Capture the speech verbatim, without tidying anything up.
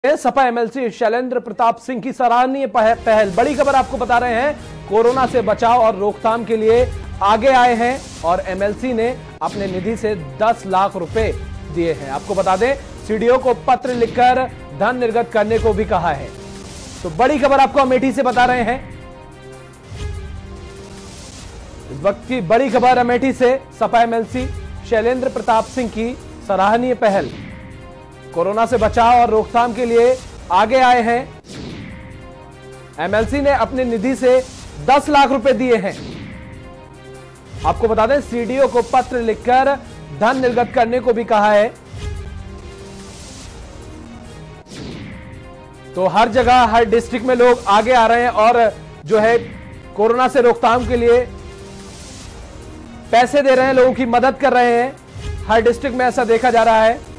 Sapa MLC Shailendra Pratap Singh की सराहनीय पहल। बड़ी खबर आपको बता रहे हैं, कोरोना से बचाव और रोकथाम के लिए आगे आए हैं और एमएलसी ने अपने निधि से दस लाख रुपए दिए हैं। आपको बता दें, सीडीओ को पत्र लिखकर धन निर्गत करने को भी कहा है। तो बड़ी खबर आपको अमेठी से बता रहे हैं। इस वक्त की बड़ी खबर अमेठी से, सपा एमएलसी शैलेंद्र प्रताप सिंह की सराहनीय पहल। कोरोना से बचाव और रोकथाम के लिए आगे आए हैं। एमएलसी ने अपने निधि से दस लाख रुपए दिए हैं। आपको बता दें, सीडीओ को पत्र लिखकर धन निर्गत करने को भी कहा है। तो हर जगह, हर डिस्ट्रिक्ट में लोग आगे आ रहे हैं और जो है कोरोना से रोकथाम के लिए पैसे दे रहे हैं, लोगों की मदद कर रहे हैं। हर डिस्ट्रिक्ट में ऐसा देखा जा रहा है।